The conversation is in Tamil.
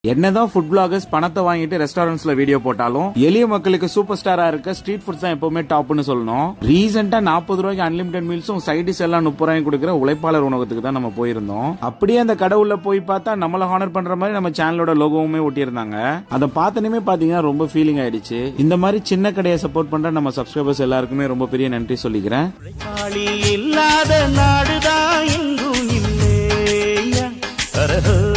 என்னதான் ஃபுட் பிளாகர்ஸ் பணத்தை வாங்கிட்டு ரெஸ்டாரண்ட்ஸ்ல வீடியோ போட்டாலும் எளிய மக்களுக்கு சூப்பர் ஸ்டாரா இருக்க ஸ்ட்ரீட் ஃபுட்ஸ் தான் எப்பவுமே டாப்னு சொல்லணும். ரீசெண்டா 40 ரூபாய்க்கு அன்லிமிடெட் மீல்ஸும் சைட் டிஷ் எல்லாம் 30 ரூபாய்க்கு கொடுக்குற உழைப்பாளர் உணவகத்துக்கு தான் நம்ம போயிருந்தோம். அப்படியே அந்த கடவுள்ல போய் பார்த்தா நம்மள ஹானர் பண்ற மாதிரி நம்ம சேனலோட லோகோவுமே ஒட்டியிருந்தாங்க. அதை பார்த்தனுமே பாத்தீங்கன்னா ரொம்ப ஃபீலிங் ஆயிடுச்சு. இந்த மாதிரி சின்ன கடையை சப்போர்ட் பண்ற நம்ம சப்ஸ்கிரைபர்ஸ் எல்லாருக்குமே ரொம்ப பெரிய நன்றி சொல்லிக்கிறேன். இல்லாத நாடுதான் எங்கும் இல்லையா.